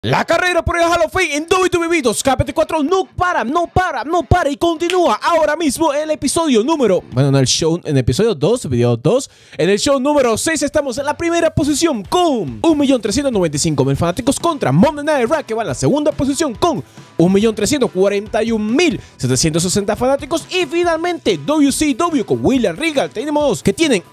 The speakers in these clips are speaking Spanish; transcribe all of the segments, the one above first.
La carrera por el Hall of Fame en WWE 2K24 no para y continúa ahora mismo el episodio número, en el episodio 2, video 2, en el show número 6 estamos en la primera posición con 1.395.000 fanáticos contra Monday Night Raw, que va en la segunda posición con 1.341.760 fanáticos, y finalmente WCW con William Regal tenemos que tienen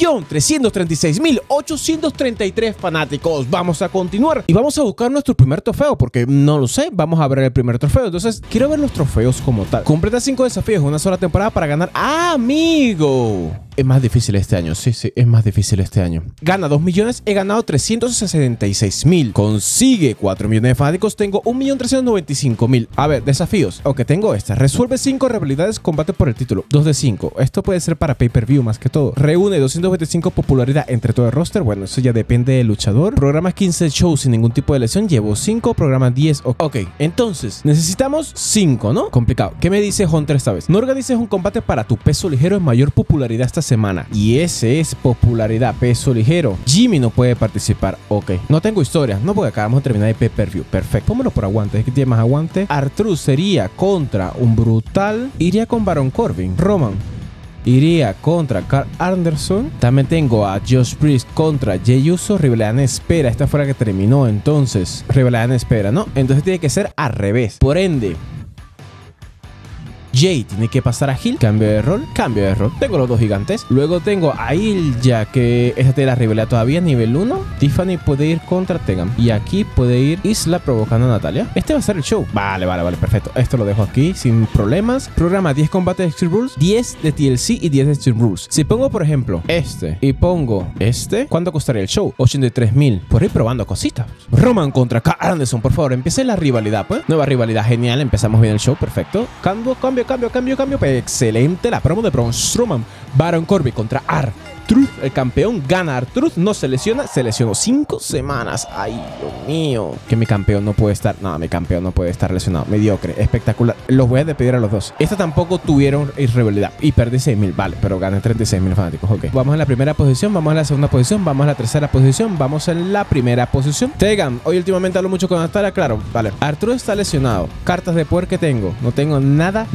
1.336.833 fanáticos. Vamos a continuar y vamos a buscar nuestro primer trofeo, porque no lo sé, vamos a ver el primer trofeo. Entonces quiero ver los trofeos como tal. Completa 5 desafíos en una sola temporada para ganar. ¡Amigo! Es más difícil este año, sí, es más difícil este año. Gana 2 millones, he ganado 366.000. Consigue 4 millones de fanáticos, tengo 1.395.000. A ver, desafíos. Ok, tengo esta. Resuelve 5 rivalidades, combate por el título. 2 de 5. Esto puede ser para pay-per-view más que todo. Reúne 225 popularidad entre todo el roster. Bueno, eso ya depende del luchador. Programa 15 shows sin ningún tipo de lesión. Llevo 5, programa 10. Ok, entonces necesitamos 5, ¿no? Complicado. ¿Qué me dice Hunter esta vez? No organices un combate para tu peso ligero en mayor popularidad esta semana. Y ese es popularidad, peso ligero. Jimmy no puede participar. Ok, no tengo historia, no, porque acabamos de terminar de pay-per-view. Perfecto, póngalo por aguante, es que tiene más aguante. R-Truth sería contra un brutal. Iría con Baron Corbin. Roman iría contra Karl Anderson. También tengo a Josh Briscoe contra Jey Uso. Rivalidad en espera. Esta fue la que terminó, entonces. Rivalidad en espera, ¿no? Entonces tiene que ser al revés. Por ende, Jay tiene que pasar a Hill. Cambio de rol. Tengo los dos gigantes. Luego tengo a Ilja, que esta tiene la rivalidad todavía, nivel 1. Tiffany puede ir contra Tegan. Y aquí puede ir Isla provocando a Natalia. Este va a ser el show. Vale, perfecto. Esto lo dejo aquí sin problemas. Programa 10 combates de Extreme Rules, 10 de TLC y 10 de Extreme Rules. Si pongo, por ejemplo, este y pongo este, ¿cuánto costaría el show? 83.000. Por ir probando cositas. Roman contra Karl Anderson, por favor, empiece la rivalidad, pues. Nueva rivalidad, genial. Empezamos bien el show, perfecto. Cambio. Excelente. La promo de Braun Strowman. Baron Corbin contra R-Truth. El campeón gana. R-Truth no se lesiona. Se lesionó 5 semanas. Ay, Dios mío. Que mi campeón no puede estar. No, mi campeón no puede estar lesionado. Mediocre. Espectacular. Los voy a despedir a los dos. Esta tampoco tuvieron rivalidad. Y perdí 6.000. Vale, pero gané 36.000 fanáticos. Ok. Vamos en la primera posición. Vamos en la segunda posición. Vamos en la tercera posición. Vamos en la primera posición. Tegan. Hoy últimamente hablo mucho con Natalia. Claro. Vale. R-Truth está lesionado. Cartas de poder que tengo. No tengo nada.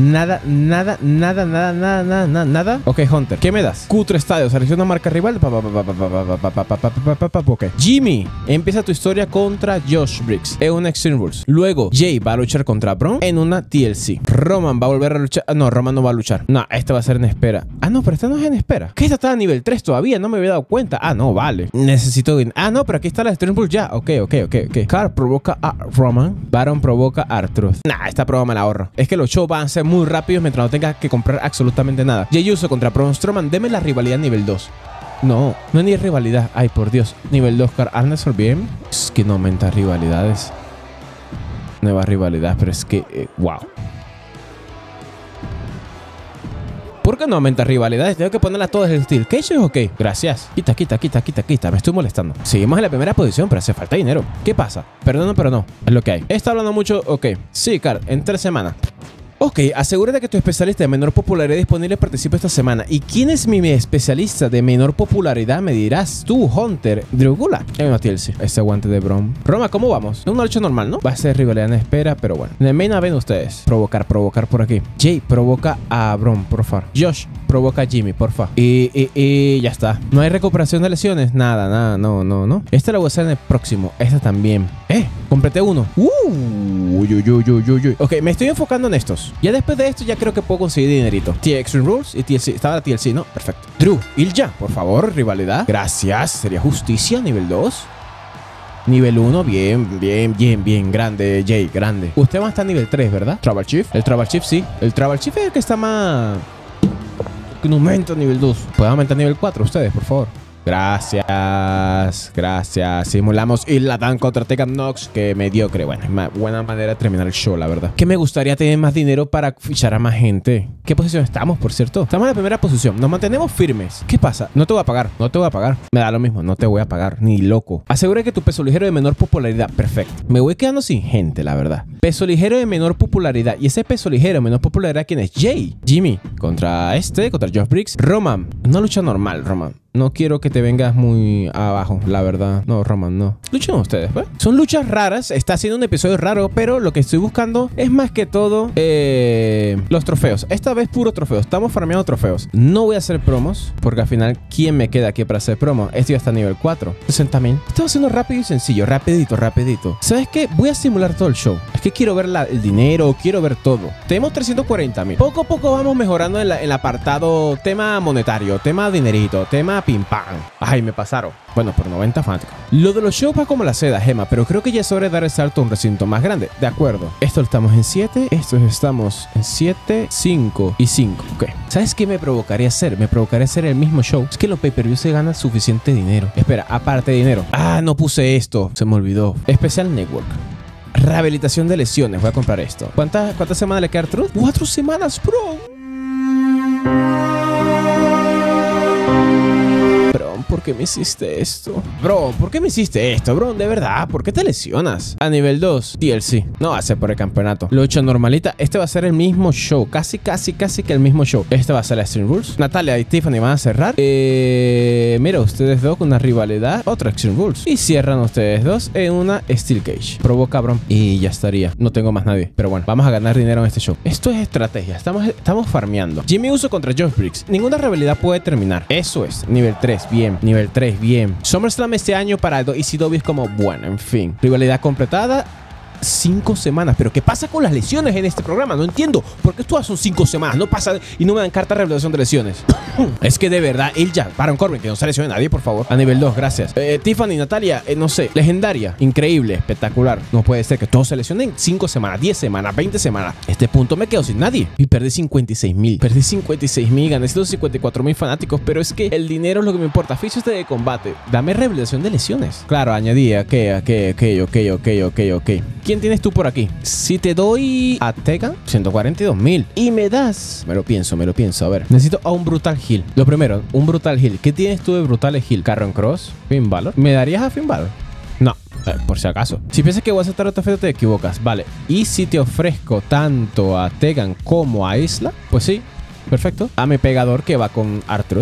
Ok, Hunter. ¿Qué me das? Cutre Estadio. Selecciona marca rival. Ok. Jimmy, empieza tu historia contra Josh Briggs en una Extreme Rules. Luego, Jay va a luchar contra Braun en una TLC. Roman va a volver a luchar. No, Roman no va a luchar. No, este va a ser en espera. Ah, no, pero esta no es en espera. ¿Qué? Esta está a nivel 3 todavía. No me había dado cuenta. Ah, no, vale. Necesito. Ah, no, pero aquí está la Extreme Rules ya. Ok. Karl provoca a Roman. Baron provoca a R-Truth. Nah, esta prueba me la ahorro. Es que los shows van a ser muy rápidos mientras no tenga que comprar absolutamente nada. Jey Uso contra Braun Strowman. Deme la rivalidad nivel 2. No es ni rivalidad. Ay, por Dios. Nivel 2, Karl Anderson, bien. Es que no aumenta rivalidades. Nueva rivalidad, pero es que... wow. ¿Por qué no aumenta rivalidades? Tengo que ponerlas todas en el Steel Cage. Ok, gracias. Quita. Me estoy molestando. Seguimos en la primera posición, pero hace falta dinero. ¿Qué pasa? Perdono, pero no. Es lo que hay. Está hablando mucho. Ok. Sí, Karl, en 3 semanas. Ok, asegúrate que tu especialista de menor popularidad disponible participe esta semana. ¿Y quién es mi especialista de menor popularidad? Me dirás tú, Hunter. Drew Gulak. TLC. Este guante de Braun. Roma, ¿cómo vamos? Es una lucha normal, ¿no? Va a ser rivalidad en espera, pero bueno. En el main event ustedes. Provocar por aquí. Jay provoca a Braun, por favor. Josh provoca a Jimmy, por favor. Y ya está. No hay recuperación de lesiones. Nada, no. Esta la voy a hacer en el próximo. Esta también. Completé uno. Ok, me estoy enfocando en estos. Ya después de esto ya creo que puedo conseguir dinerito. Extreme Rules y TLC. Estaba la TLC, ¿no? Perfecto. Drew, Ilja, por favor, rivalidad. Gracias. Sería justicia, nivel 2. Nivel 1, bien. Grande, Jay, grande. Usted va a estar nivel 3, ¿verdad? Tribal Chief. El Tribal Chief, sí. El Tribal Chief es el que está más... Que no aumenta nivel 2. ¿Pueden aumentar nivel 4 ustedes, por favor? Gracias. Simulamos y la dan contra Tegan Nox. Que mediocre. Bueno, es una buena manera de terminar el show, la verdad. Que me gustaría tener más dinero para fichar a más gente. ¿Qué posición estamos, por cierto? Estamos en la primera posición. Nos mantenemos firmes. ¿Qué pasa? No te voy a pagar. Me da lo mismo. No te voy a pagar. Ni loco. Asegura que tu peso ligero de menor popularidad. Perfecto. Me voy quedando sin gente, la verdad. Peso ligero de menor popularidad. Y ese peso ligero de menor popularidad, ¿quién es? Jay. Jimmy. Contra Josh Briggs. Roman. Una lucha normal, Roman. No quiero que te vengas muy abajo, la verdad. No, Roman, no. Luchen ustedes, pues. Son luchas raras. Está haciendo un episodio raro, pero lo que estoy buscando es más que todo los trofeos. Esta vez puro trofeos. Estamos farmeando trofeos. No voy a hacer promos, porque al final, ¿quién me queda aquí para hacer promos? Este ya está a nivel 4. 60.000. Esto va haciendo rápido y sencillo. Rapidito, rapidito. ¿Sabes qué? Voy a simular todo el show. Es que quiero ver el dinero, quiero ver todo. Tenemos 340.000. Poco a poco vamos mejorando en el apartado tema monetario, tema dinerito, tema pim pam. Ay, me pasaron. Bueno, por 90 fanáticos. Lo de los shows va como la seda, Gema, pero creo que ya es hora de dar el salto a un recinto más grande. De acuerdo. Esto estamos en 7, estos estamos en 7, 5 y 5. Ok. ¿Sabes qué me provocaría hacer? Me provocaría hacer el mismo show. Es que en los pay-per-views se gana suficiente dinero. Espera, aparte de dinero. Ah, no puse esto. Se me olvidó. Especial Network. Rehabilitación de lesiones. Voy a comprar esto. ¿Cuántas semanas le queda a Artruth? 4 semanas, bro. Bro, ¿por qué me hiciste esto? Bro, ¿por qué me hiciste esto, bro? De verdad, ¿por qué te lesionas? A nivel 2, DLC. No va a ser por el campeonato. Lucha normalita. Este va a ser el mismo show. Casi que el mismo show. Este va a ser la Extreme Rules. Natalia y Tiffany van a cerrar. Mira, ustedes dos con una rivalidad. Otra Extreme Rules. Y cierran ustedes dos en una Steel Cage. Probó cabrón. Y ya estaría. No tengo más nadie. Pero bueno, vamos a ganar dinero en este show. Esto es estrategia. Estamos farmeando. Jimmy Uso contra Josh Briggs. Ninguna rivalidad puede terminar. Eso es. Nivel 3. Bien. Nivel 3, bien. SummerSlam este año para ECW es como, bueno, en fin. Rivalidad completada. 5 semanas. ¿Pero qué pasa con las lesiones en este programa? No entiendo. ¿Por qué todas son 5 semanas? No pasa y no me dan carta de revelación de lesiones. Es que de verdad, Ilja, Baron Corbin, que no se lesione nadie, por favor. A nivel 2, gracias. Tiffany, Natalia, no sé, legendaria, increíble, espectacular. No puede ser que todos se lesionen 5 semanas, 10 semanas, 20 semanas. Este punto me quedo sin nadie. Y perdí 56.000. Perdí 56.000, gané 154.000 fanáticos, pero es que el dinero es lo que me importa. Fichas de combate. Dame revelación de lesiones. Claro, añadí, ok. ¿Quién tienes tú por aquí? Si te doy a Tegan, 142.000. Y me das... Me lo pienso. A ver. Necesito a un Brutal Heel. Lo primero, un Brutal Heel. ¿Qué tienes tú de Brutal Heel? Karrion Kross, Finn Balor. ¿Me darías a Finn Balor? No. Por si acaso. Si piensas que voy a aceptar otra oferta, te equivocas. Vale. Y si te ofrezco tanto a Tegan como a Isla, pues sí. Perfecto. A mi pegador que va con R-Truth.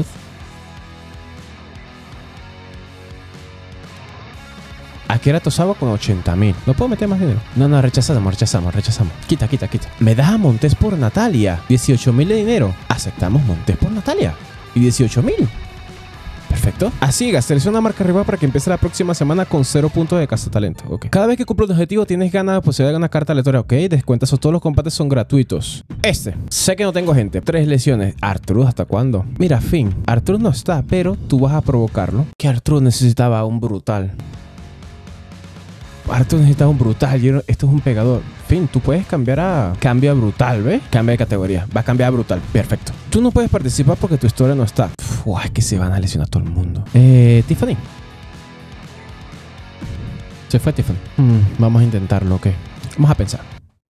Aquí era Tosawa con 80.000. No puedo meter más dinero. No, rechazamos. Quita. Me das a Montes por Natalia. 18.000 de dinero. Aceptamos Montes por Natalia. Y 18.000. Perfecto. Así, selecciona una marca arriba para que empiece la próxima semana con 0 puntos de cazatalento. Ok. Cada vez que cumples un objetivo tienes ganas posibilidad de ganar carta aleatoria. Ok. Descuentas o todos los combates son gratuitos. Sé que no tengo gente. 3 lesiones. ¿R-Truth hasta cuándo? Mira, Finn. R-Truth no está, pero tú vas a provocarlo. Que R-Truth necesitaba un brutal. R-Truth necesitaba un brutal. Esto es un pegador. Finn, tú puedes cambiar a... Cambia a brutal, ¿ves? Cambia de categoría. Va a cambiar a brutal. Perfecto. Tú no puedes participar porque tu historia no está. Es que se van a lesionar todo el mundo. Tiffany. Se fue Tiffany. Vamos a intentarlo, ok. Vamos a pensar.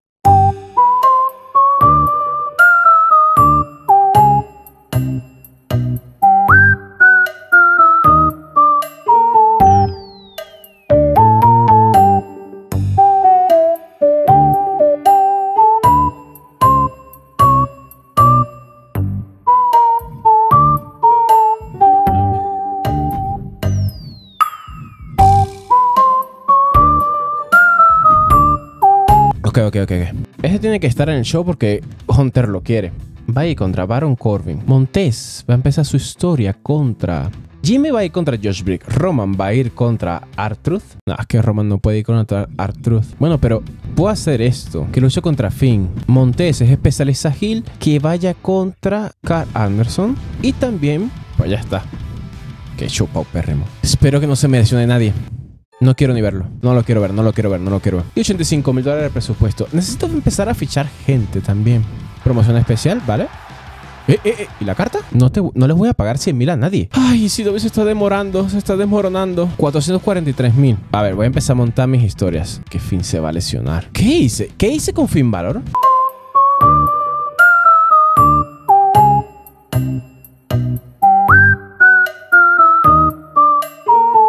Ok. Ese tiene que estar en el show porque Hunter lo quiere. Va a ir contra Baron Corbin. Montes va a empezar su historia contra... Jimmy va a ir contra Josh Briggs. Roman va a ir contra R-Truth. No, es que Roman no puede ir contra R-Truth. Bueno, pero puedo hacer esto. Que luche contra Finn. Montes es especialista heel. Que vaya contra Karl Anderson. Y también... Pues ya está. Que chupa pérrimo. Espero que no se me lesione nadie. No quiero ni verlo. No lo quiero ver. Y $85.000 de presupuesto. Necesito empezar a fichar gente también. Promoción especial, ¿vale? ¿Y la carta? No les voy a pagar 100.000 a nadie. Ay, si se está demorando. Se está desmoronando. 443.000. A ver, voy a empezar a montar mis historias. Que Finn se va a lesionar. ¿Qué hice? ¿Qué hice con Finn Balor?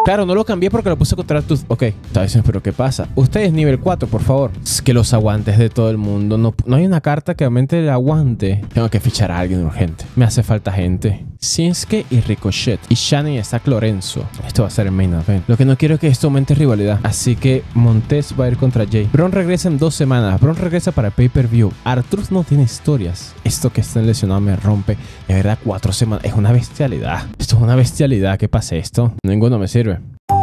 Claro, no lo cambié porque lo puse contra Tooth. Ok, está diciendo, pero ¿qué pasa? Ustedes nivel 4, por favor. Es que los aguantes de todo el mundo. No hay una carta que aumente el aguante. Tengo que fichar a alguien urgente. Me hace falta gente. Shinsuke y Ricochet. Y Shani y Zack Lorenzo. Esto va a ser el main event. Lo que no quiero es que esto aumente rivalidad. Así que Montez va a ir contra Jay. Bron regresa en 2 semanas. Bron regresa para pay-per-view. R-Truth no tiene historias. Esto que está lesionado me rompe. De verdad, 4 semanas. Es una bestialidad. Esto es una bestialidad. ¿Qué pasa esto? Ninguno me sirve.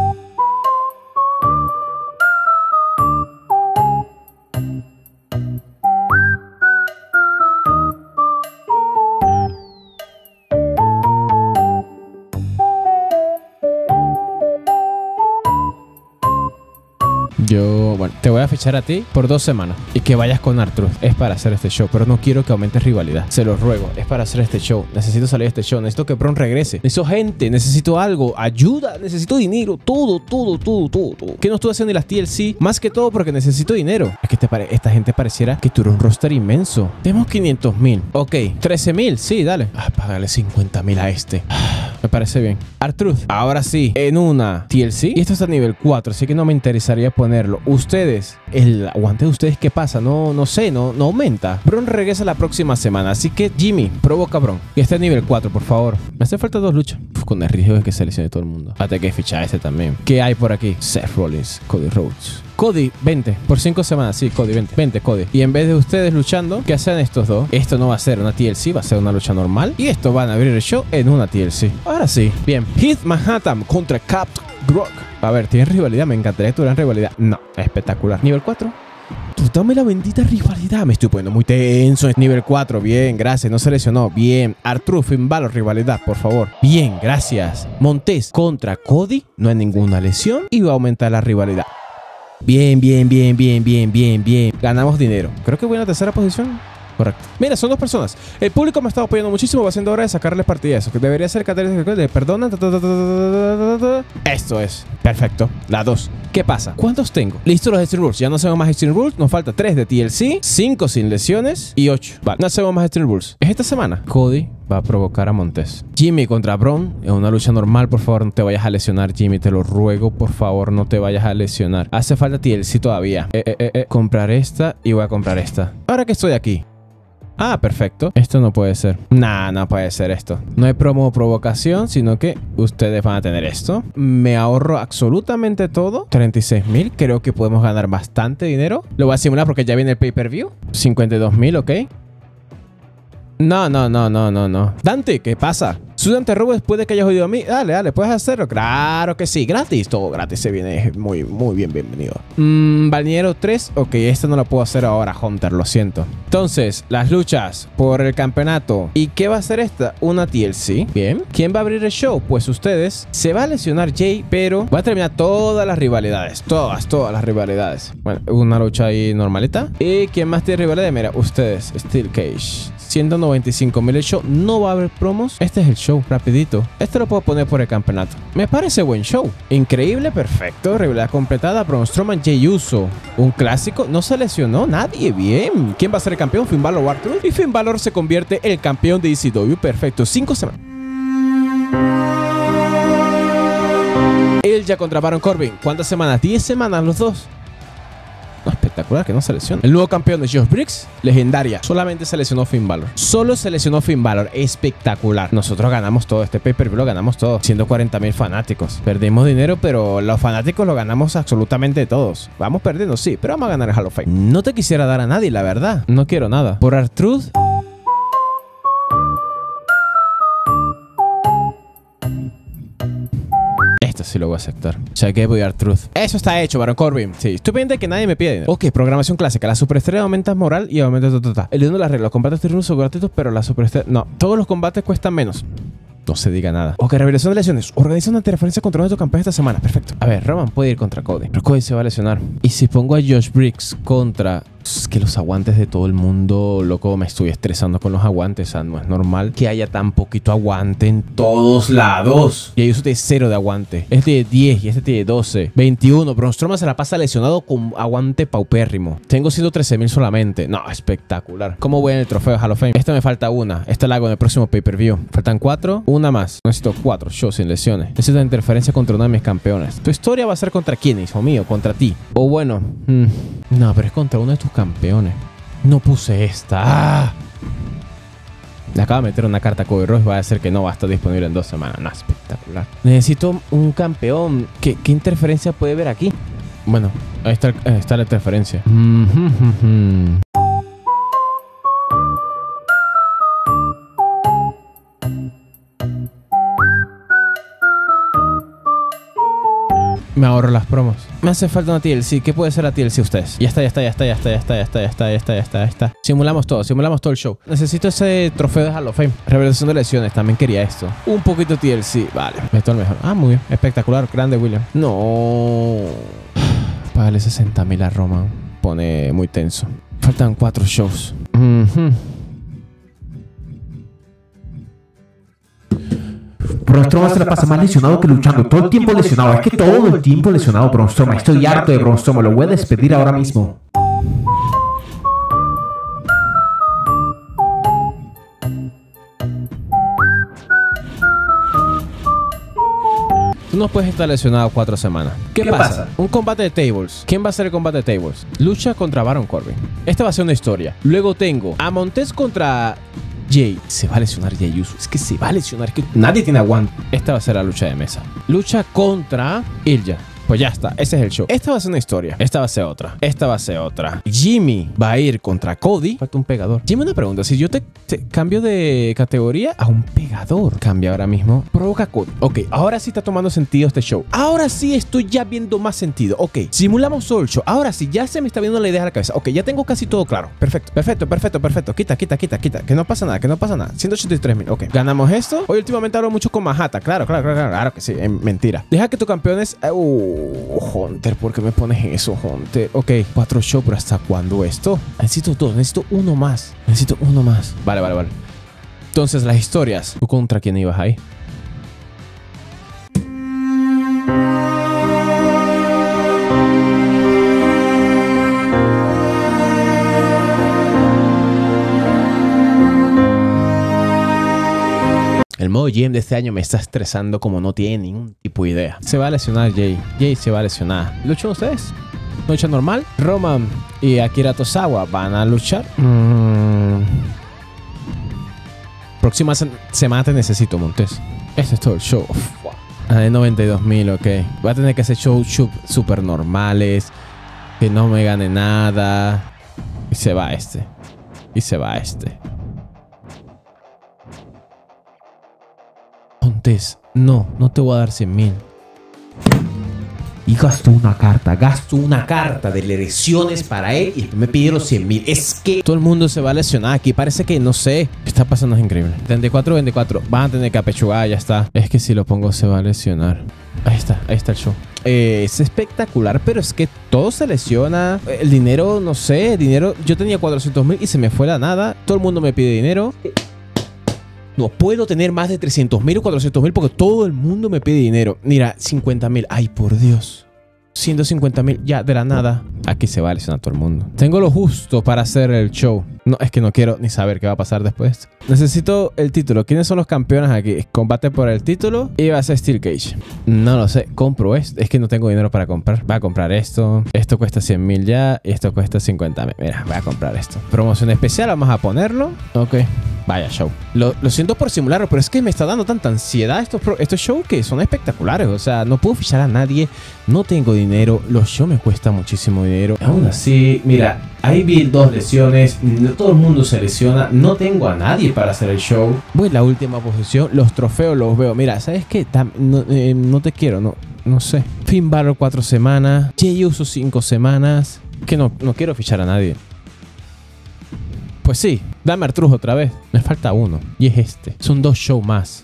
Bueno, te voy a fichar a ti por 2 semanas y que vayas con R-Truth. Es para hacer este show, pero no quiero que aumentes rivalidad. Se los ruego, es para hacer este show. Necesito salir de este show, necesito que Bron regrese. Necesito gente, necesito algo, ayuda, necesito dinero, todo. Que no estuve haciendo ni las TLC, más que todo porque necesito dinero. Es que esta gente pareciera que tuviera un roster inmenso. Tenemos 500,000. Ok, 13,000, sí, dale. Págale 50,000 a este. Me parece bien. R-Truth, ahora sí, en una TLC. Y esto está a nivel 4, así que no me interesaría ponerlo. Ustedes, el aguante de ustedes, ¿qué pasa? No sé, no aumenta. Bron regresa la próxima semana, así que Jimmy, provoca a Bron. Y está a nivel 4, por favor. Me hace falta 2 luchas. Con el riesgo de que se lesione todo el mundo. Hasta que fichar a este también. ¿Qué hay por aquí? Seth Rollins, Cody Rhodes. Cody, 20. Por 5 semanas. Sí, Cody, 20. 20, Cody. Y en vez de ustedes luchando, ¿qué hacen estos dos? Esto no va a ser una TLC, va a ser una lucha normal. Y esto van a abrir el show en una TLC. Ahora sí. Bien. Heath Manhattan contra Cap Rock. A ver, ¿tienen rivalidad? Me encantaría que tuvieran rivalidad. No, espectacular. Nivel 4. Dame la bendita rivalidad. Me estoy poniendo muy tenso. Nivel 4. Bien, gracias. No se lesionó. Bien. R-Truth, Finn Balor, rivalidad, por favor. Bien, gracias. Montez contra Cody. No hay ninguna lesión. Y va a aumentar la rivalidad. Bien. Ganamos dinero. Creo que voy en la tercera posición. Correcto. Mira, son 2 personas. El público me ha estado apoyando muchísimo. Va siendo hora de sacarles partida a eso. Que debería ser de perdona. Esto es. Perfecto. La 2. ¿Qué pasa? ¿Cuántos tengo? Listo los Extreme Rules. Ya no hacemos más Extreme Rules. Nos falta 3 de TLC, 5 sin lesiones y 8. Vale, no hacemos más Extreme Rules. Es esta semana. Cody va a provocar a Montez. Jimmy contra Bron. Es una lucha normal. Por favor, no te vayas a lesionar, Jimmy. Te lo ruego. Por favor, no te vayas a lesionar. Hace falta TLC todavía. Comprar esta y voy a comprar esta. Ahora que estoy aquí. Ah, perfecto. Esto no puede ser. Nah, no puede ser esto. No hay promo o provocación, sino que ustedes van a tener esto. Me ahorro absolutamente todo. 36,000. Creo que podemos ganar bastante dinero. Lo voy a simular porque ya viene el pay-per-view. 52,000, ok. No. Dante, ¿qué pasa? Sudan te robo después de que hayas oído a mí. Dale, puedes hacerlo. Claro que sí, gratis. Todo gratis se viene muy bien, bienvenido. Balneario 3. Ok, esta no la puedo hacer ahora, Hunter, lo siento. Entonces, las luchas por el campeonato. ¿Y qué va a ser esta? Una TLC. Bien. ¿Quién va a abrir el show? Pues ustedes. Se va a lesionar Jay, pero va a terminar todas las rivalidades. Todas las rivalidades. Bueno, una lucha ahí normalita. ¿Y quién más tiene rivalidad? Mira, ustedes. Steel Cage. 195,000 el show. No va a haber promos. Este es el show, rapidito. Este lo puedo poner por el campeonato. Me parece buen show. Increíble, perfecto. Rivalidad completada. Braun Strowman, Jey Uso. Un clásico. No se lesionó nadie. Bien. ¿Quién va a ser el campeón? Finn Balor o R-Truth. Y Finn Balor se convierte en el campeón de ECW. Perfecto. 5 semanas. Él ya contra Baron Corbin. ¿Cuántas semanas? 10 semanas los dos. No, espectacular, que no se lesiona. El nuevo campeón de Josh Briggs, legendaria. Solamente se lesionó Finn Balor. Solo se lesionó Finn Balor. Espectacular. Nosotros ganamos todo. Este pay-per-view lo ganamos todo. 140,000 fanáticos. Perdimos dinero, pero los fanáticos lo ganamos absolutamente todos. Vamos perdiendo, sí, pero vamos a ganar el Hall of Fame. No te quisiera dar a nadie, la verdad. No quiero nada. Por R-Truth. Sí lo voy a aceptar. O sea, que voy a R-Truth. Eso está hecho, Baron Corbin. Sí, estoy pendiente que nadie me pide dinero. Ok, programación clásica. La superestrella aumenta moral y aumenta elidiendo las reglas. Los combates terrenos son gratuitos, pero la superestrella... No, todos los combates cuestan menos. No se diga nada. Ok, revelación de lesiones. Organiza una interferencia contra nuestro campeón esta semana. Perfecto. A ver, Roman puede ir contra Cody. Pero Cody se va a lesionar. ¿Y si pongo a Josh Briggs contra Es que los aguantes de todo el mundo, loco, me estoy estresando con los aguantes. O sea, no es normal que haya tan poquito aguante en todos lados. Y hay uso de 0 de aguante. Este tiene 10 y este tiene 12. 21. Braun Strowman se la pasa lesionado con aguante paupérrimo. Tengo 113.000 solamente. No, espectacular. ¿Cómo voy en el trofeo Hall of Fame? Esta me falta una. Esta la hago en el próximo pay-per-view. Faltan 4. Una más. Necesito 4 shows sin lesiones. Necesito interferencia contra uno de mis campeones. ¿Tu historia va a ser contra quién, hijo mío? Contra ti. O bueno, no, pero es contra uno de tus campeones. No puse esta. ¡Ah! Le acabo de meter una carta a Cody Rhodes. Va a ser que no va a estar disponible en 2 semanas. No, espectacular. Necesito un campeón. ¿Qué interferencia puede haber aquí? Bueno, ahí está la interferencia. Me ahorro las promos. Me hace falta una TLC. ¿Qué puede ser la TLC ustedes? Ya está. Simulamos todo el show. Necesito ese trofeo de Hall of Fame. Revelación de lesiones. También quería esto. Un poquito TLC. Vale. Esto es el mejor. Ah, muy bien. Espectacular. Grande, William. No. Págale 60.000 a Roman. Pone muy tenso. Faltan 4 shows. Braun Strowman se la pasa más lesionado que luchando. Todo el tiempo lesionado. Es que todo el tiempo lesionado Braun Strowman. Estoy harto de Braun Strowman. Lo voy a despedir ahora mismo. Tú no puedes estar lesionado 4 semanas. ¿Qué pasa? Un combate de tables. ¿Quién va a ser el combate de tables? Lucha contra Baron Corbin. Esta va a ser una historia. Luego tengo a Montez contra Jay. Se va a lesionar Jay Uso. Es que se va a lesionar. Es que nadie tiene aguante. Esta va a ser la lucha de mesa. Lucha contra Ilja. Pues ya está, ese es el show. Esta va a ser una historia. Esta va a ser otra. Esta va a ser otra. Jimmy va a ir contra Cody. Falta un pegador. Jimmy, una pregunta. Si yo te cambio de categoría a un pegador, cambia ahora mismo. Provoca Cody. Ok, ahora sí está tomando sentido este show. Ahora sí estoy ya viendo más sentido. Ok, simulamos todo el show. Ahora sí, ya se me está viendo la idea a la cabeza. Ok, ya tengo casi todo claro. Perfecto. Quita. Que no pasa nada. 183.000. Ok, ganamos esto. Hoy últimamente hablo mucho con Mahata. Claro que sí. Mentira. Deja que tu campeón es... Hunter, ¿por qué me pones eso, Hunter? Ok, 4 shows, pero ¿hasta cuándo esto? Necesito 2, necesito uno más. Vale. Entonces, las historias. ¿Tú contra quién ibas ahí? El modo GM de este año me está estresando como no tiene ningún tipo de idea. Se va a lesionar Jay. Jay se va a lesionar. ¿Luchan ustedes? ¿Lucha normal? Roman y Akira Tozawa van a luchar. Próxima semana te necesito, Montes. Este es todo el show. De 92.000, ok. Voy a tener que hacer shows super normales. Que no me gane nada. Y se va este. Montes, no te voy a dar 100.000. Y gasto una carta de lesiones para él y después me pidieron 100.000. Es que todo el mundo se va a lesionar aquí. Parece que, no sé, ¿qué está pasando? Es increíble. 34-24. Van a tener que apechugar, ya está. Es que si lo pongo se va a lesionar. Ahí está el show. Es espectacular, pero es que todo se lesiona. El dinero, no sé, yo tenía 400.000 y se me fue la nada. Todo el mundo me pide dinero. No puedo tener más de 300.000 o 400.000 porque todo el mundo me pide dinero. Mira, 50.000. Ay, por Dios. 150.000. Ya, de la nada. Aquí se va a lesionar todo el mundo. Tengo lo justo para hacer el show. No, es que no quiero ni saber qué va a pasar después. Necesito el título. ¿Quiénes son los campeones aquí? Combate por el título y va a ser Steel Cage. No lo sé. Compro esto. Es que no tengo dinero para comprar. Voy a comprar esto. Esto cuesta 100.000 ya. Y esto cuesta 50.000. Mira, voy a comprar esto. Promoción especial. Vamos a ponerlo. Ok. Vaya show. Lo siento por simularlo, pero es que me está dando tanta ansiedad estos shows que son espectaculares. O sea, no puedo fichar a nadie. No tengo dinero. Los shows me cuestan muchísimo dinero. Aún así, mira, ahí vi 2 lesiones. No todo el mundo se lesiona. No tengo a nadie para hacer el show. Voy en la última posición. Los trofeos los veo. Mira, ¿sabes qué? No te quiero. No sé. Finn Balor 4 semanas. Jey Uso 5 semanas. Que no quiero fichar a nadie. Pues sí, dame Artruz otra vez. Me falta uno. Y es este. Son 2 shows más.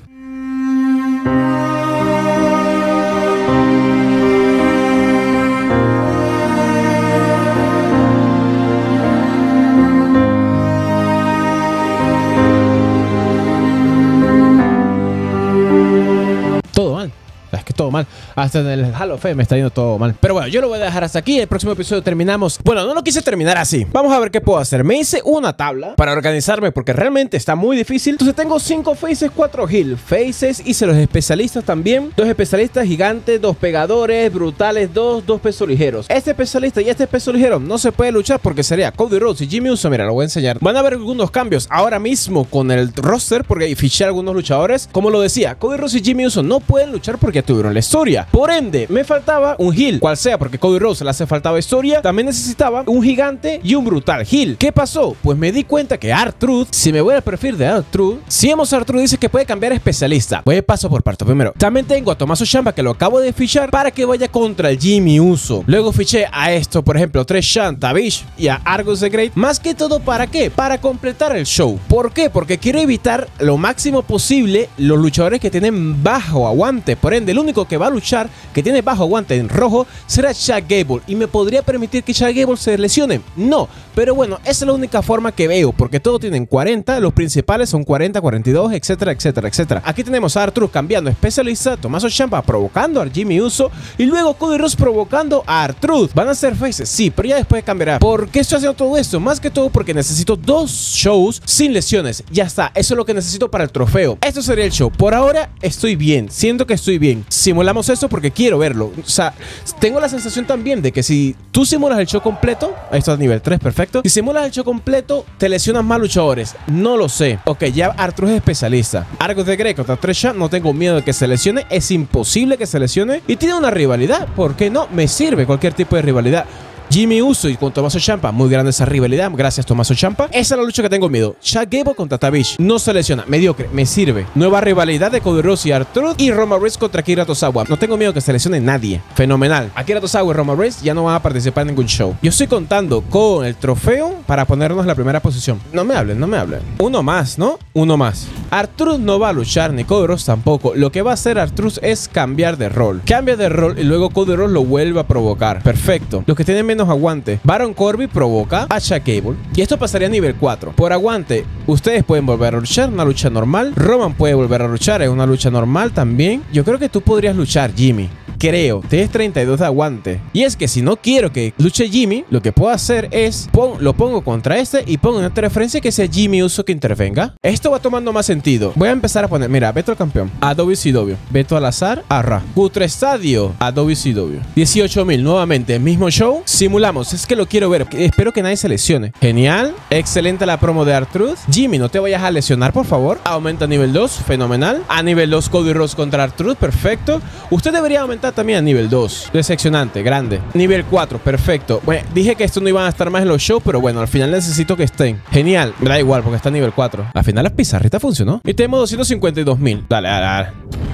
todo mal. Hasta en el Hall of Fame me está yendo todo mal. Pero bueno, yo lo voy a dejar hasta aquí. El próximo episodio terminamos. Bueno, no lo quise terminar así. Vamos a ver qué puedo hacer. Me hice una tabla para organizarme porque realmente está muy difícil. Entonces tengo 5 faces, 4 heal. Faces, hice los especialistas también. 2 especialistas gigantes, 2 pegadores, brutales 2 pesos ligeros. Este especialista y este peso ligero no se puede luchar porque sería Cody Rhodes y Jimmy Uso. Mira, lo voy a enseñar. Van a haber algunos cambios ahora mismo con el roster porque fiché a algunos luchadores. Como lo decía, Cody Rhodes y Jimmy Uso no pueden luchar porque ya tuvieron la historia. Por ende, me faltaba un heal, cual sea, porque Cody Rhodes le hace faltaba historia. También necesitaba un gigante y un brutal heal. ¿Qué pasó? Pues me di cuenta que R-Truth, si me voy al perfil de R-Truth, si vemos R-Truth dice que puede cambiar especialista. Voy a paso por parto. Primero, también tengo a Tommaso Ciampa que lo acabo de fichar para que vaya contra el Jimmy Uso. Luego fiché a esto, por ejemplo, Treshan, Tavish y a Argus the Great. Más que todo, ¿para qué? Para completar el show. ¿Por qué? Porque quiero evitar lo máximo posible los luchadores que tienen bajo aguante. Por ende, el único que va a luchar que tiene bajo aguante en rojo será Chad Gable. ¿Y me podría permitir que Chad Gable se lesione? No. Pero bueno, esa es la única forma que veo, porque todos tienen 40, los principales son 40, 42, etcétera, etcétera, etcétera. Aquí tenemos a R-Truth cambiando especialista, Tommaso Ciampa provocando a Jimmy Uso y luego Cody Rhodes provocando a R-Truth. ¿Van a ser faces? Sí, pero ya después cambiará. ¿Por qué estoy haciendo todo esto? Más que todo porque necesito 2 shows sin lesiones. Ya está, eso es lo que necesito para el trofeo. Esto sería el show. Por ahora estoy bien, siento que estoy bien. Simulamos eso porque quiero verlo. O sea, tengo la sensación también de que si tú simulas el show completo, esto es nivel 3, perfecto. Si simulas el show completo, te lesionas más luchadores. No lo sé. Ok, ya R-Truth es especialista. Argus the Great contra Treshan, no tengo miedo de que se lesione. Es imposible que se lesione. Y tiene una rivalidad. ¿Por qué no? Me sirve cualquier tipo de rivalidad. Jimmy Uso y con Tommaso Ciampa, muy grande esa rivalidad, gracias Tommaso Ciampa. Esa es la lucha que tengo miedo. Chad Gable contra Tavish, no se lesiona, mediocre, me sirve. Nueva rivalidad de Cody Rhodes y R-Truth y Roman Reigns contra Akira Tozawa. No tengo miedo que se lesione nadie, fenomenal. Akira Tozawa y Roman Reigns ya no van a participar en ningún show. Yo estoy contando con el trofeo para ponernos en la primera posición. No me hablen, no me hablen. Uno más, ¿no? Uno más. R-Truth no va a luchar, ni Cody Rhodes tampoco. Lo que va a hacer R-Truth es cambiar de rol. Cambia de rol y luego Cody Rhodes lo vuelve a provocar. Perfecto. Los que tienen menos aguante. Baron Corbin provoca a Chad Gable. Y esto pasaría a nivel 4. Por aguante, ustedes pueden volver a luchar, una lucha normal. Roman puede volver a luchar, es una lucha normal también. Yo creo que tú podrías luchar, Jimmy. Creo, tienes 32 de aguante. Y es que si no quiero que luche Jimmy, lo que puedo hacer es lo pongo contra este y pongo una referencia que sea Jimmy Uso que intervenga. Esto va tomando más sentido. Voy a empezar a poner, mira, Beto al campeón, a WCW, Beto al azar, a Ra, Cutre Estadio, a WCW, 18,000 nuevamente, mismo show. Simulamos, es que lo quiero ver. Espero que nadie se lesione. Genial, excelente la promo de R-Truth. Jimmy, no te vayas a lesionar, por favor. Aumenta a nivel 2, fenomenal. A nivel 2, Cody Rhodes contra R-Truth, perfecto. Usted debería aumentar también a nivel 2. Decepcionante, grande. Nivel 4, perfecto. Bueno, dije que esto no iban a estar más en los shows, pero bueno, al final necesito que estén. Genial. Me da igual porque está a nivel 4. Al final la pizarrita funcionó. Y tenemos 252,000. Dale, dale, dale.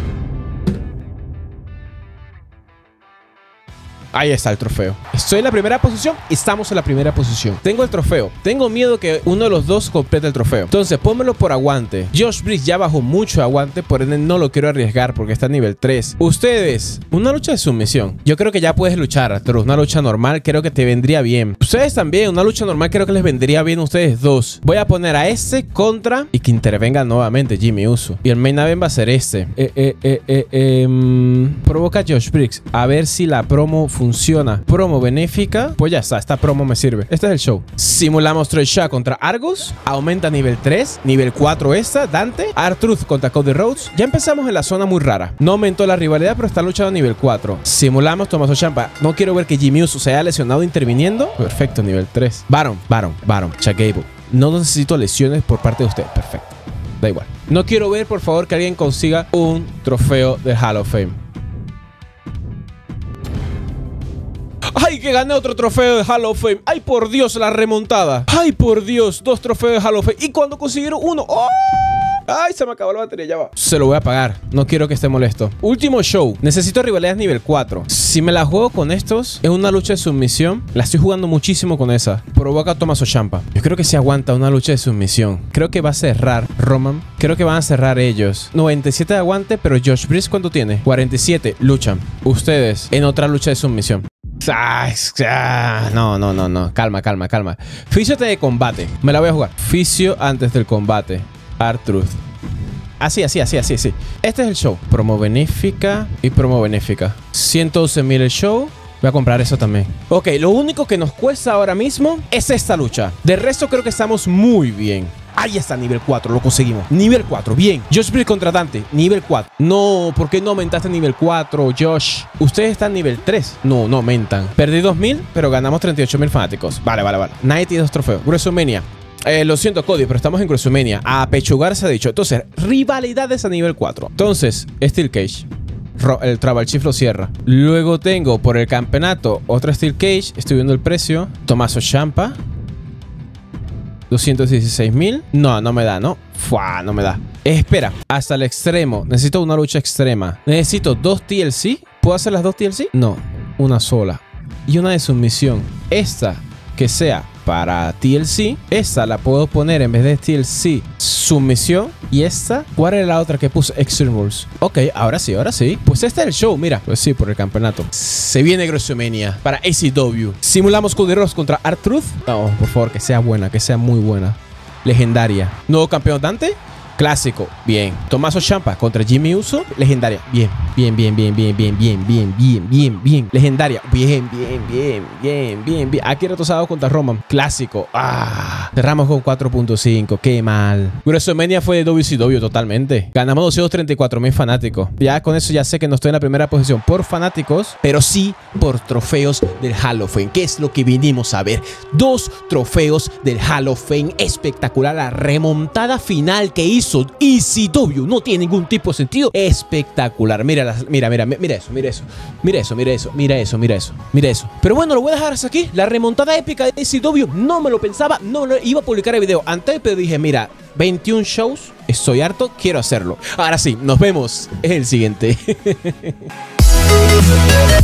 Ahí está el trofeo. Estoy en la primera posición y estamos en la primera posición. Tengo el trofeo. Tengo miedo que uno de los dos complete el trofeo. Entonces, pónmelo por aguante. Josh Briggs ya bajó mucho aguante, por ende no lo quiero arriesgar porque está a nivel 3. Ustedes, una lucha de sumisión. Yo creo que ya puedes luchar, Arturo. Una lucha normal creo que te vendría bien. Ustedes también, una lucha normal creo que les vendría bien a ustedes dos. Voy a poner a este contra y que intervenga nuevamente Jimmy Uso. Y el main event va a ser este. Provoca a Josh Briggs. A ver si la promo funciona. Promo benéfica. Pues ya está, esta promo me sirve. Este es el show. Simulamos Tresha contra Argus. Aumenta a nivel 3. Nivel 4 esta, Dante. R-Truth contra Cody Rhodes. Ya empezamos en la zona muy rara. No aumentó la rivalidad, pero está luchando a nivel 4. Simulamos Tommaso Ciampa. No quiero ver que Jimmy Uso se haya lesionado interviniendo. Perfecto, nivel 3. Baron. Chad Gable. No necesito lesiones por parte de usted. Perfecto. Da igual. No quiero ver, por favor, que alguien consiga un trofeo de Hall of Fame. ¡Ay, que gané otro trofeo de Hall of Fame! ¡Ay, por Dios, la remontada! ¡Ay, por Dios! 2 trofeos de Hall of Fame. ¿Y cuando consiguieron uno? ¡Oh! ¡Ay, se me acabó la batería! Ya va. Se lo voy a pagar. No quiero que esté molesto. Último show. Necesito rivalidades nivel 4. Si me la juego con estos, es una lucha de sumisión. La estoy jugando muchísimo con esa. Provoca a Tommaso Ciampa. Yo creo que se aguanta una lucha de sumisión. Creo que va a cerrar Roman. Creo que van a cerrar ellos. 97 de aguante, pero Josh Briggs, ¿cuánto tiene? 47. Luchan. Ustedes en otra lucha de sumisión. No. Calma. Fisio de combate. Me la voy a jugar. Fisio antes del combate. R-Truth. Así. Este es el show. Promo benéfica y promo benéfica. 111.000 el show. Voy a comprar eso también. Ok, lo único que nos cuesta ahora mismo es esta lucha. De resto creo que estamos muy bien. Ahí está, nivel 4, lo conseguimos. Nivel 4, bien. Josh Briggs contra Dante, nivel 4. No, ¿por qué no aumentaste nivel 4, Josh? Ustedes están nivel 3. No aumentan. Perdí 2.000, pero ganamos 38.000 fanáticos. Vale. 92 trofeos. WrestleMania. Lo siento, Cody, pero estamos en WrestleMania. A pechugar se ha dicho. Entonces, rivalidades a nivel 4. Entonces, Steel Cage. El Tribal Chief lo cierra. Luego tengo por el campeonato otra Steel Cage. Estoy viendo el precio. Tommaso Ciampa. 216.000. No me da, ¿no? No me da. Espera, hasta el extremo. Necesito una lucha extrema. Necesito 2 TLC. ¿Puedo hacer las 2 TLC? No, una sola. Y una de sumisión. Esta, que sea para TLC. Esta la puedo poner en vez de TLC sumisión. Y esta, ¿cuál era la otra que puse? Extreme Rules. Ok, ahora sí. Pues este es el show, mira. Pues sí, por el campeonato. Se viene WrestleMania para ACW. Simulamos Cody Rhodes contra R-Truth. No, por favor, que sea buena, que sea muy buena. Legendaria. Nuevo campeón Dante. Clásico, bien. Tommaso Ciampa contra Jimmy Uso. Legendaria, bien. Legendaria, bien. Aquí retosado contra Roman. Clásico. Cerramos con 4.5. Qué mal. WrestleMania fue de WCW totalmente. Ganamos 234.000 fanáticos. Ya con eso ya sé que no estoy en la primera posición por fanáticos, pero sí por trofeos del Hall of Fame, que es lo que vinimos a ver. 2 trofeos del Hall of Fame. Espectacular. La remontada final que hizo ECW no tiene ningún tipo de sentido. Espectacular. Mira eso. Pero bueno, lo voy a dejar hasta aquí. La remontada épica de ECW. No me lo pensaba. No lo iba a publicar el video antes, pero dije, mira, 21 shows. Estoy harto. Quiero hacerlo. Ahora sí, nos vemos en el siguiente.